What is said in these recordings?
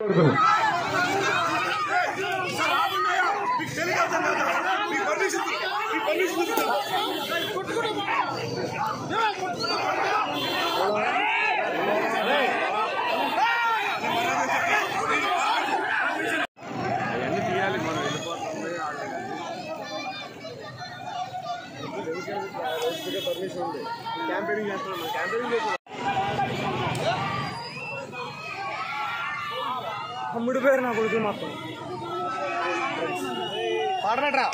తమ్ముడు పేరు నా కొడుకు మొత్తం పాడనట్రా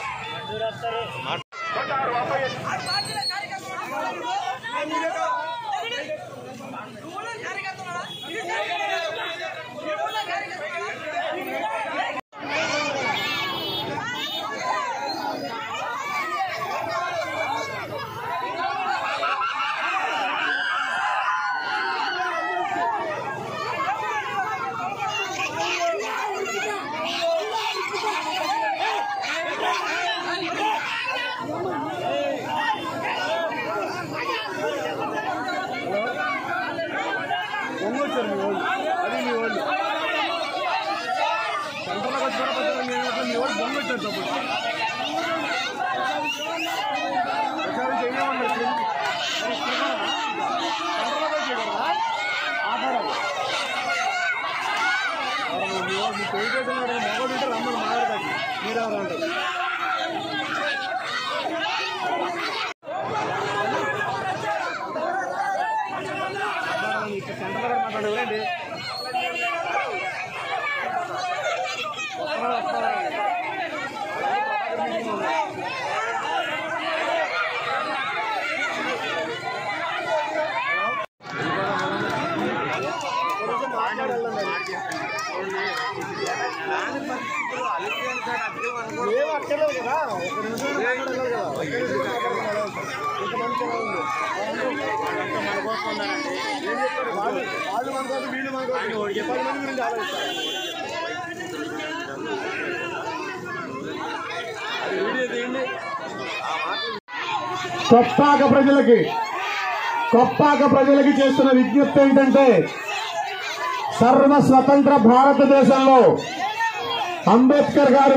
కొప్పాక ప్రజలకి చేస్తున్న విజ్ఞప్తి ఏంటంటే సర్వ స్వతంత్ర భారతదేశంలో అంబేద్కర్ గారు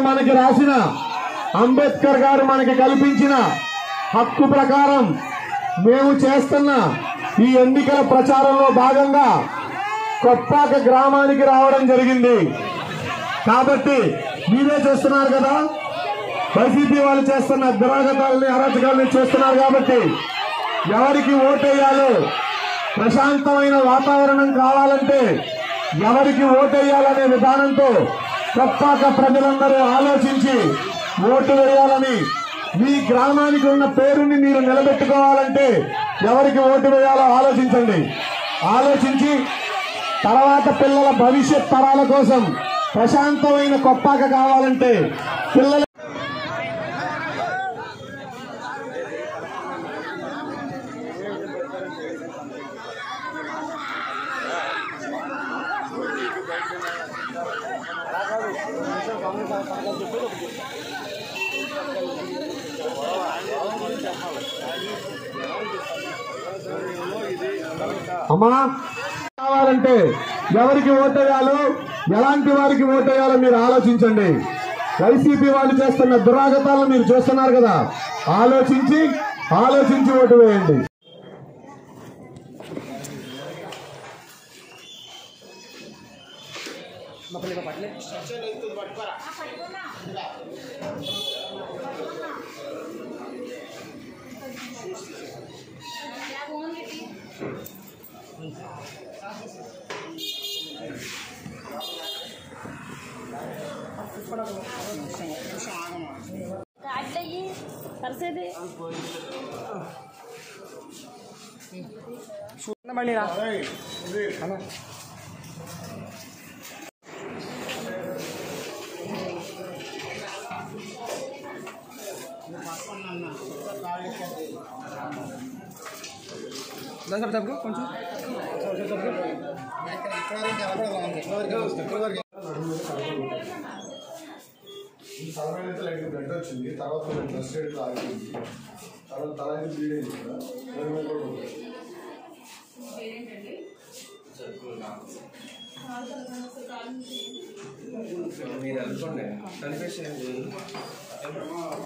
మనకి కల్పించిన హక్కు ప్రకారం మేము చేస్తున్న ఈ ఎన్నికల ప్రచారంలో భాగంగా కొప్పాక గ్రామానికి రావడం జరిగింది. కాబట్టి మీరే చేస్తున్నారు కదా, వైసీపీ వాళ్ళు చేస్తున్న దురాగతాలని అరాచకాలని చేస్తున్నారు. కాబట్టి ఎవరికి ఓటేయాలో ప్రశాంతమైన వాతావరణం కావాలంటే ఎవరికి ఓటేయాలనే విధానంతో కొప్పాక ప్రజలందరూ ఆలోచించి ఓటు వేయాలని, మీ గ్రామానికి ఉన్న పేరుని మీరు నిలబెట్టుకోవాలంటే ఎవరికి ఓటు వేయాలో ఆలోచించండి. ఆలోచించి తర్వాత పిల్లల భవిష్యత్ తరాల కోసం ప్రశాంతమైన కొప్పాక కావాలంటే పిల్లల అమ్మా కావాలంటే ఎవరికి ఓటేయాలో, ఎలాంటి వారికి ఓటేయాలో మీరు ఆలోచించండి. వైసీపీ వాళ్ళు చేస్తున్న దురాగతాలను మీరు చూస్తున్నారు కదా, ఆలోచించి ఓటు వేయండి. బ్లడ్ వచ్చింది, తర్వాత బ్లడ్ స్టేట్ ఆగింది, తర్వాత తల బ్లీడ్ అయింది కదా. మీరు అనుకోండి కనిపించండి.